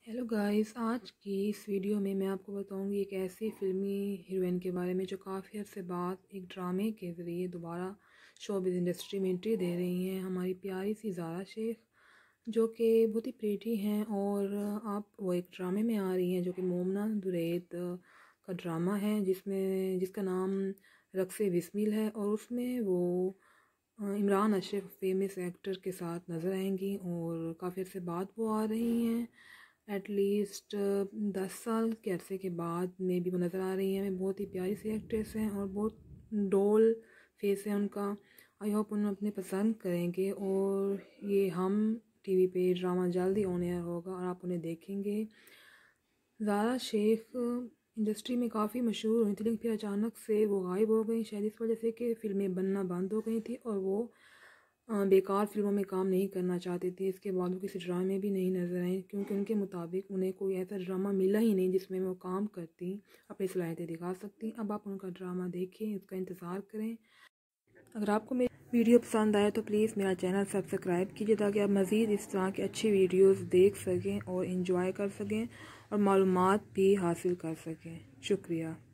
Hello guys, आज की इस वीडियो में मैं आपको बताऊंगी एक ऐसी फिल्मी हीरोइन के बारे में जो काफ़ी अर्से बाद एक ड्रामे के ज़रिए दोबारा शोबिज़ इंडस्ट्री में एंट्री दे रही हैं। हमारी प्यारी सी ज़ारा शेख, जो कि बहुत ही प्रीटी हैं और आप वो एक ड्रामे में आ रही हैं जो कि मोमना दुरैत का ड्रामा है, जिसका नाम रक्से बिस्मिल है। और उसमें वो इमरान अशरफ फेमस एक्टर के साथ नज़र आएंगी और काफ़ी अर्से बाद वो आ रही हैं। एटलीस्ट 10 साल के अरसे के बाद में भी वो नज़र आ रही हैं। बहुत ही प्यारी सी एक्ट्रेस हैं और बहुत डोल फेस है उनका। आई होप उन्हें अपने पसंद करेंगे और ये हम टीवी पे ड्रामा जल्दी ऑन एयर होगा और आप उन्हें देखेंगे। ज़ारा शेख इंडस्ट्री में काफ़ी मशहूर हुई थी, लेकिन फिर अचानक से वो गायब हो गई, शायद इस वजह से कि फ़िल्में बनना बंद हो गई थी और वो बेकार फिल्मों में काम नहीं करना चाहती थी। इसके बाद वो किसी ड्रामे में भी नहीं नज़र आई, क्योंकि उनके मुताबिक उन्हें कोई ऐसा ड्रामा मिला ही नहीं जिसमें वो काम करती, अपनी सलाहियतें दिखा सकती। अब आप उनका ड्रामा देखें, उसका इंतज़ार करें। अगर आपको मेरी वीडियो पसंद आए तो प्लीज़ मेरा चैनल सब्सक्राइब कीजिए, ताकि आप मज़ीद इस तरह की अच्छी वीडियोस देख सकें और इंजॉय कर सकें और मालूमात भी हासिल कर सकें। शुक्रिया।